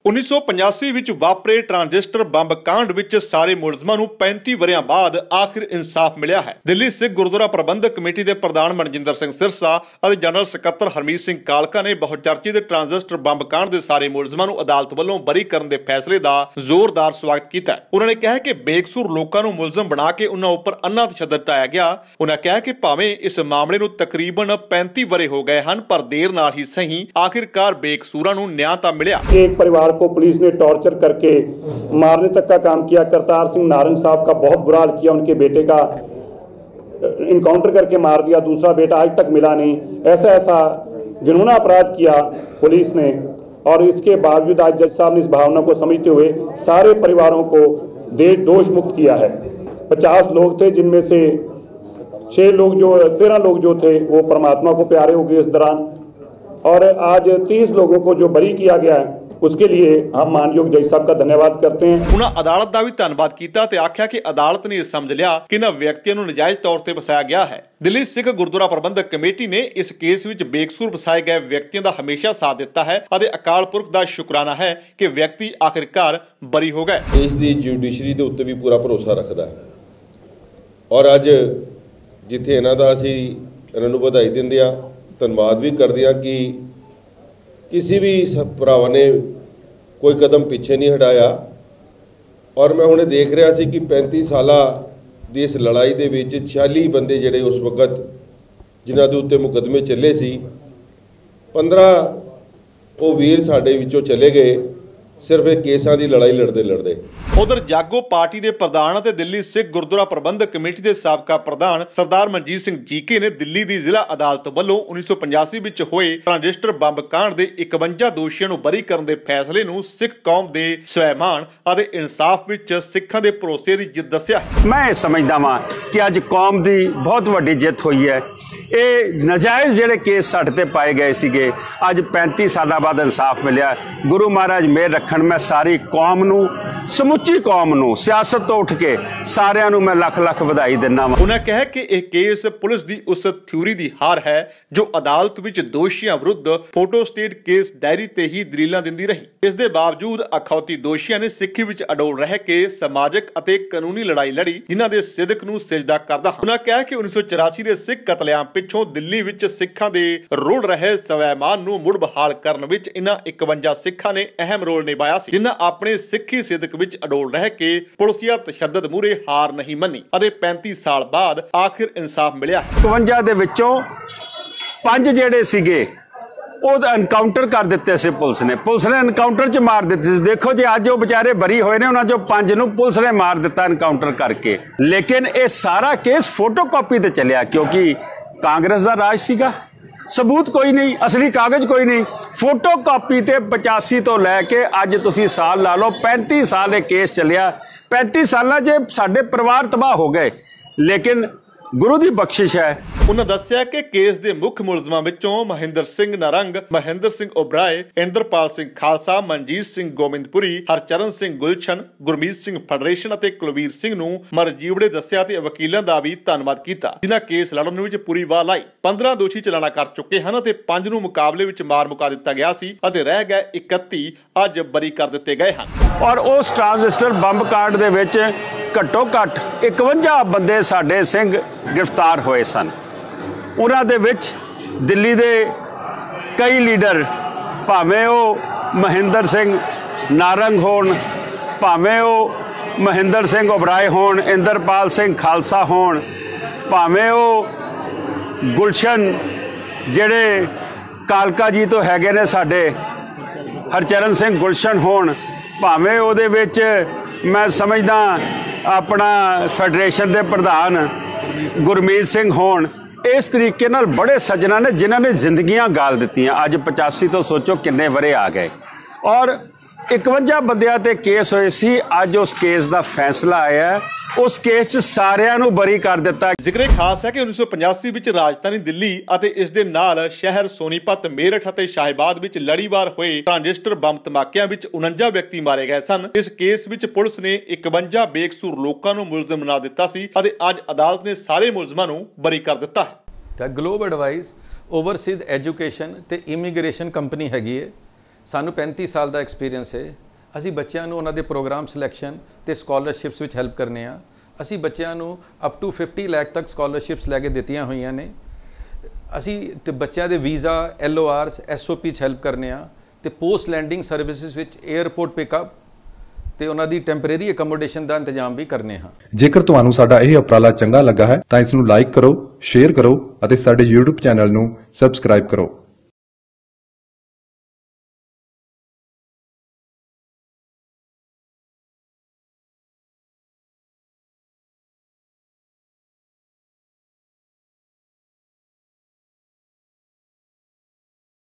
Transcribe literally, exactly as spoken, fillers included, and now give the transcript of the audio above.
उन्नीस सौ पचासी विच वापरे ट्रांजिस्टर बंब कांड विच सारे मुलजमां नूं पैंती वरियां बाद आखिर इंसाफ मिलिया है। दिल्ली सिख गुरुद्वारा प्रबंधक कमेटी के प्रधान मनजिंदर सिंह सिरसा और जनरल सकत्तर हरमीत सिंह कालका ने बहुचर्चित ट्रांजिस्टर बंब कांड के सारे मुलजमां नूं अदालत वल्लों बरी करन दे फैसले का जोरदार स्वागत किया। उन्होंने कहा कि बेकसूर लोकां नूं मुलजम बना के उन्हां उपर अन्ना तशद्दद ढाया गया। उन्होंने कहा कि भावें इस मामले नूं तकरीबन पैंती वरे हो गए हैं, पर देर नाल ही सही आखिरकार बेकसूरां नूं न्याय तां मिलिया। एक परिवार को पुलिस ने टॉर्चर करके मारने तक का काम किया। करतार सिंह नारंग साहब का बहुत बुरा हाल किया, उनके बेटे का इनकाउंटर करके मार दिया, दूसरा बेटा आज तक मिला नहीं। ऐसा ऐसा घिनौना अपराध किया पुलिस ने, और इसके बावजूद आज जज साहब ने इस भावना को समझते हुए सारे परिवारों को देश दोष मुक्त किया है। पचास लोग थे, जिनमें से छः लोग जो तेरह लोग जो थे वो परमात्मा को प्यारे हो गए इस दौरान, और आज तीस लोगों को जो बरी किया गया है उसके लिए हम मानयोग जज साहब का धन्यवाद करते हैं। उन्होंने अदालत का भी धन्यवाद किया ते आख्या कि अदालत ने समझ लिया कि इन्हां व्यक्तियों को नजायज तौर पर फसाया गया है। दिल्ली सिख गुरुद्वारा प्रबंधक कमेटी ने इस केस विच बेकसूर फसाए गए व्यक्तियों का हमेशा साथ दिता है और अकाल पुरख का शुकराना है कि व्यक्ति आखिरकार बरी हो गए। देश की जुडिशरी के उत्ते भी पूरा भरोसा रखता है, और अज जिथे इन्हां दा असीं इन्हां नूं बधाई दिंदे आ, धन्यवाद भी करदे आ कि किसी भी भरावां ने कोई कदम पिछे नहीं हटाया। और मैं हुणे देख रहा सी कि पैंती साल की इस लड़ाई दे विच छियाली बंदे जिहड़े उस वक्त जिन्हां दे उत्ते मुकदमे चले सी, पंद्रह वो वीर साडे विचों चले गए सिर्फ एक केसां की लड़ाई लड़ते लड़ते। उधर जागो पार्टी के प्रधान और दिल्ली सिख गुरुद्वारा प्रबंधक कमेटी के साबका प्रधान सरदार मनजीत सिंह जीके ने दिल्ली की जिला अदालत वालों उन्नीस सौ पचासी विच होए ट्रांजिस्टर बंब कांड के इकवंजा दोषियों को बरी करने के फैसले नूं सिख कौम के स्वैमान और इंसाफ विच सिखां दे भरोसे की जित दस्सिया। मैं समझदा वां कि अज कौम की बहुत वड्डी जित हुई है। ये नजायज़ जिहड़े केस साडे ते पाए गए सीगे, अज पैंती साल बाद इंसाफ मिलिया। गुरु महाराज मेहर रखण। मैं सारी कौम नूं, समुची कौम नूं, सियासत तो उठ के सारिਆਂ ਨੂੰ मैं लख लख ਵਧਾਈ दिना वा। उन्हें कहा कि यह केस पुलिस की उस थ्योरी की हार है जो अदालत विच दोषियों विरुद्ध फोटो स्टेट केस डायरी ते ही दलीलां दिंदी रही। इस दे बावजूद अखौती दोषियों ने सिੱਖੀ विच अडोल रह के समाजिक ਅਤੇ कानूनी लड़ाई लड़ी, जिन्हां दे सिदक नूं सिजदा करदा। उन्हें कहा कि उन्नीस सौ चौरासी के सिख कतलेआम पिछों दिल्ली विच सिखां दे रुल रहे स्वैमान नूं मुड़ बहाल करन विच इन्हां इकवंजा सिखां ने अहम रोल निभाया सी, जिन्हां अपने सिੱਖੀ सिदक विच अडोल रह के पुलिसिया तशद्दद मूहरे हार नहीं मनी और पैंती साल बाद आखिर इंसाफ मिलिया। इकवंजा दे विचों पंज जेड़े सीगे ਉਹ एनकाउंटर कर दिते से पुलिस ने पुलिस ने एनकाउंटर च मार दिते। देखो जी अज वो बेचारे बरी होए ने, उन्हां चों पंज नूं पुलिस ने मार दिता एनकाउंटर करके। लेकिन ये सारा केस फोटो कॉपी ते चलिया, क्योंकि कांग्रेस का राज सीगा, सबूत कोई नहीं, असली कागज कोई नहीं। फोटो कॉपी ते पचासी तो लैके अज तुसीं साल ला लो, पैंती साल ये केस चलिया। पैंती साल च साडे परिवार तबाह हो गए, लेकिन गुरु की बख्शिश है। उन्होंने दस्सिया कि केस के मुख्य मुलजमां विचों महेंद्र सिंह नारंग, महेंद्र सिंह ओबराय, इंद्रपाल सिंह खालसा, मनजीत सिंह गोविंदपुरी, हरचरण सिंह गुलशन, गुरमीत सिंह फेडरेशन और कुलवीर सिंह नूं मरजीवड़े दस्सिया ते वकीलों का भी धन्यवाद किया, जिन्हां केस लड़न विच पूरी वाह लाई। पंद्रह दोषी चलाना कर चुके हैं ते पंज नूं मुकाबले विच मार मुका दिता गया सी अते रह गए इकत्ती अज बरी कर दिते गए हैं। और उस ट्रांजिस्टर बंब कांड दे विच घट्टो घट्ट इकवंजा बंदे साडे सिंह गिरफ्तार होए सन। उन्हां दे विच दिल्ली दे कई लीडर, भावें वो महेंद्र सिंह नारंग होण, भावें वो महेंद्र सिंह ओबराय होण, इंद्रपाल सिंह खालसा होण, भावें वो गुलशन जिहड़े कालका जी तो हैगे ने साडे हरचरण सिंह गुलशन होण, भावें उहदे विच मैं समझदा अपना फेडरेशन के प्रधान गुरमीत सिंह होण। इस तरीके नाल बड़े सज्जना ने जिन्होंने जिंदगियां गाल दित्तियां। अज पचासी तो सोचो किन्ने वरे आ गए, और इकवंजा बंदियां ते केस होए सी। अज उस केस का फैसला आया, उस केस च सारिਆਂ ਨੂੰ बरी कर दिता। जिक्र खास है कि उन्नीस सौ पचासी विच राजधानी दिल्ली ਅਤੇ इस दे नाल शहर सोनीपत, मेरठ ਅਤੇ शाहीबाद विच लड़ीवार होए ट्रांजिस्टर बंब धमाकिਆਂ विच उनंजा व्यक्ति मारे गए सन। इस केस विच पुलिस ने इकवंजा बेकसूर लोकां ਨੂੰ मुलਜ਼ਮ बना दिता सी ਅਤੇ ਅੱਜ अदालत ने सारे मुलਜ਼ਮਾਂ ਨੂੰ बरी कर दिता है। ਤਾਂ ਗਲੋਬ ਐਡਵਾਈਸ ਓਵਰਸੀਜ਼ ਐਜੂਕੇਸ਼ਨ ਤੇ ਇਮੀਗ੍ਰੇਸ਼ਨ ਕੰਪਨੀ ਹੈਗੀ ਹੈ। ਸਾਨੂੰ ਪੈਂਤੀ ਸਾਲ ਦਾ ਐਕਸਪੀਰੀਅੰਸ ਹੈ। ਅਸੀਂ ਬੱਚਿਆਂ ਨੂੰ ਉਹਨਾਂ ਦੇ ਪ੍ਰੋਗਰਾਮ ਸਿਲੈਕਸ਼ਨ ਤੇ ਸਕਾਲਰਸ਼ਿਪਸ ਵਿੱਚ ਹੈਲਪ ਕਰਨੇ ਆ। ਅਸੀਂ ਬੱਚਿਆਂ ਨੂੰ ਅਪ ਟੂ ਫਿਫਟੀ ਲੱਖ ਤੱਕ ਸਕਾਲਰਸ਼ਿਪਸ ਲੈ ਕੇ ਦਿੱਤੀਆਂ ਹੋਈਆਂ ਨੇ। ਅਸੀਂ ਤੇ ਬੱਚਿਆਂ ਦੇ visa, L O Rs, S O P 'ਚ ਹੈਲਪ ਕਰਨੇ ਆ ਤੇ ਪੋਸਟ ਲੈਂਡਿੰਗ ਸਰਵਿਸਿਜ਼ ਵਿੱਚ 에ਅਰਪੋਰਟ ਪਿਕਅਪ ਤੇ ਉਹਨਾਂ ਦੀ ਟੈਂਪਰੇਰੀ ਅਕਮੋਡੇਸ਼ਨ ਦਾ ਇੰਤਜ਼ਾਮ ਵੀ ਕਰਨੇ ਹਾਂ। ਜੇਕਰ ਤੁਹਾਨੂੰ ਸਾਡਾ ਇਹ ਉਪਰਾਲਾ ਚੰਗਾ ਲੱਗਾ ਹੈ ਤਾਂ ਇਸ ਨੂੰ ਲਾਈਕ ਕਰੋ, ਸ਼ੇਅਰ ਕਰੋ ਅਤੇ ਸਾਡੇ YouTube ਚੈਨਲ ਨੂੰ ਸਬਸਕ੍ਰਾਈਬ ਕਰੋ।